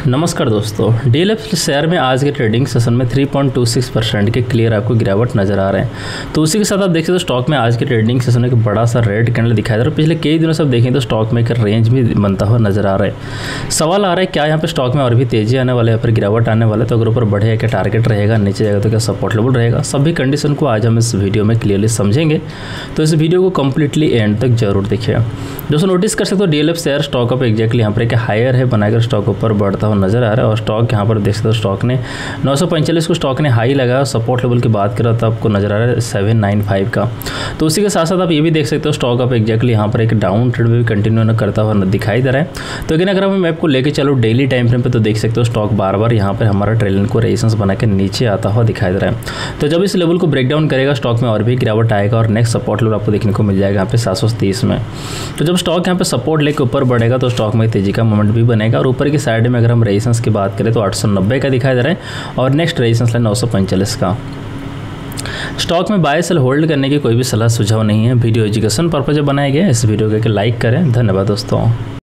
नमस्कार दोस्तों, DLF share में आज के ट्रेडिंग सेशन में 3.26% के क्लियर आपको गिरावट नजर आ रहे हैं। तो उसी के साथ आप देखिए तो स्टॉक में आज के ट्रेडिंग सेशन में एक बड़ा सा रेड कैंडल दिखाई दे रहा है। पिछले कई दिनों से आप देखें तो स्टॉक में एक रेंज भी बनता हुआ नजर आ रहा है। सवाल आ रहा है क्या यहाँ पे स्टॉक में और भी तेजी आने वाला है या फिर गिरावट आने वाला है? तो अगर ऊपर बढ़ेगा क्या टारगेट रहेगा, नीचे जाएगा तो क्या सपोर्ट लेवल रहेगा? सभी कंडीशन को आज हम इस वीडियो में क्लियरली समझेंगे, तो इस वीडियो को कंप्लीटली एंड तक जरूर देखिएगा। दोस्तों नोटिस कर सकते हो DLF share stock up exactly यहाँ पर एक हायर है बनाकर स्टॉक ऊपर बढ़ता हुआ नजर आ रहा है। और स्टॉक यहाँ पर देख सकते हो स्टॉक ने 945 को स्टॉक ने हाई लगाया। सपोर्ट लेवल की बात करा तो आपको नजर आ रहा है 795 का। तो उसी के साथ साथ आप ये भी देख सकते हो स्टॉक अप एग्जैक्टली यहाँ पर एक डाउन ट्रेंड भी कंटिन्यू करता हुआ दिखाई दे रहा है। तो लेकिन अगर हम मैप को लेकर चलो डेली टाइम फ्रेम पे तो देख सकते हो स्टॉक बार बार यहाँ पर हमारा ट्रेल को रेजिस्टेंस बना के नीचे आता हुआ दिखाई दे रहा है। तो जब इस लेवल को ब्रेक डाउन करेगा स्टॉक में और भी गिरावट आएगा और नेक्स्ट सपोर्ट लेवल आपको देखने को मिल जाएगा यहाँ पे 730 में। तो जब स्टॉक यहाँ पे सपोर्ट लेकर ऊपर बढ़ेगा तो स्टॉक में तेजी का मोमेंट भी बनेगा। और ऊपर की साइड में अगर हम रेजिस्टेंस की बात करें तो 890 का दिखाई दे रहा है और नेक्स्ट रेजिस्टेंस लाइन 945 का। स्टॉक में बाय सेल होल्ड करने की कोई भी सलाह सुझाव नहीं है। वीडियो एजुकेशन पर्पज बनाया गया है। इस वीडियो को लाइक करें। धन्यवाद दोस्तों।